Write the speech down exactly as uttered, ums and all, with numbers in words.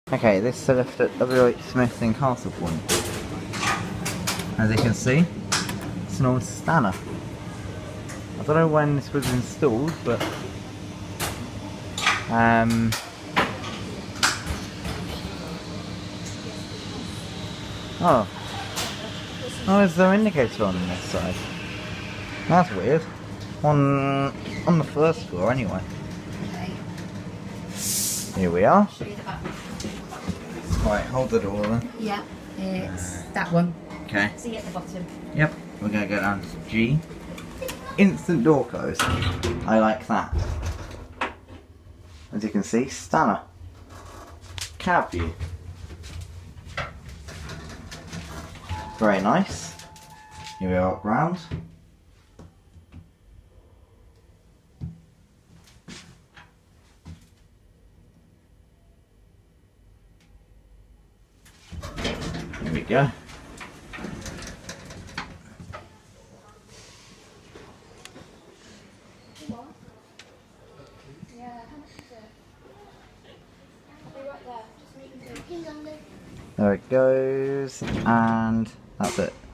Okay, this is the lift at W H Smith in CastlePoint. As you can see, it's an old Stanna. I don't know when this was installed, but um, oh, oh, there's no indicator on this side. That's weird. On on the first floor, anyway. Here we are. Right, hold the door then. Yeah, it's that one. Okay. See at the bottom. Yep, we're going to go down to G. Instant door close. I like that. As you can see, Stanna. Cab view. Very nice. Here we are up round. There we go. There it goes, and that's it.